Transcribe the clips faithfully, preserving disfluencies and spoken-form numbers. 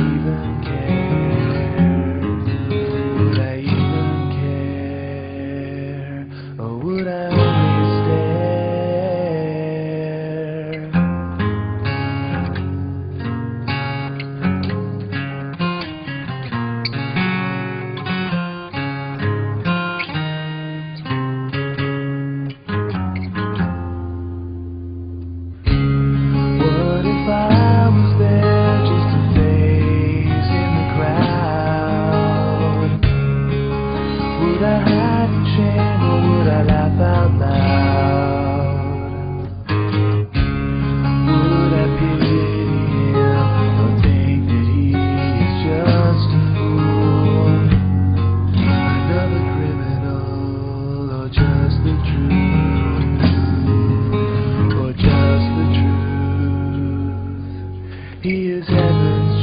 even care? Would I even care? Or would I only stare? What if I was there, just a face in the crowd? Would I hide in shame, or would I laugh out loud? Would I pity him, or think that he's just a fool? Another criminal, or just the truth? Or just the truth? He is heaven's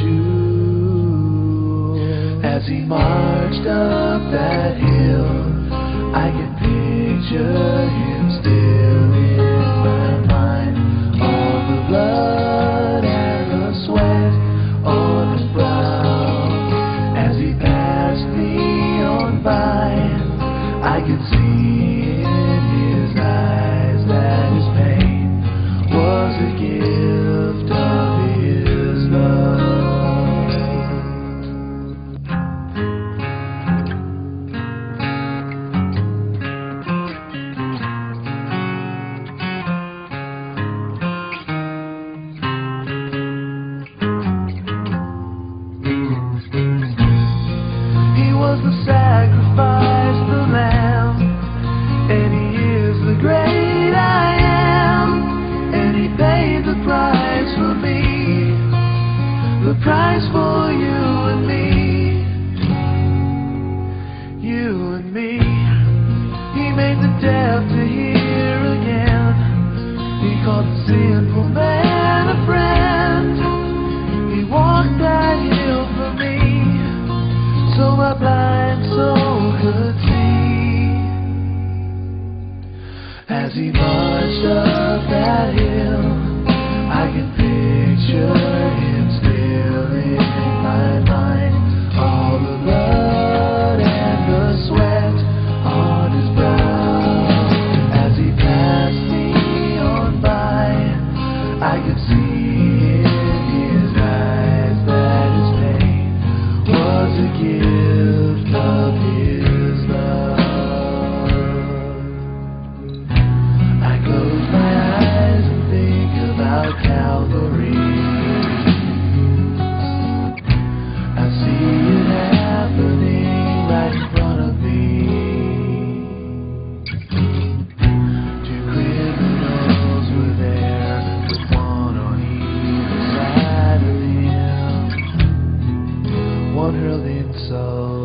jewel. As he marched up that hill, I can picture him still in my mind. All the blood and the sweat on his brow. As he passed me on by, I could see in his eyes that his pain was a gift of his love. He was the sacrifice, the lamb, and he is the great I am, and he paid the price for me, the price for you and me, you and me. He made the deaf to hear again, he called the sinful man a friend, he walked that hill for me, so my blind soul could see. As he marched up that hill, I can picture him still in my mind. All the blood and the sweat on his brow. As he passed me on by, I could see in his eyes that his pain was a gift of his love. I close my eyes and think about Calvary. I see it happening right in front of me. Two criminals were there, with one on either side of him. One hurled insult